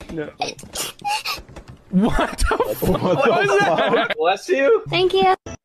No. What the fuck was that? Bless you. Thank you.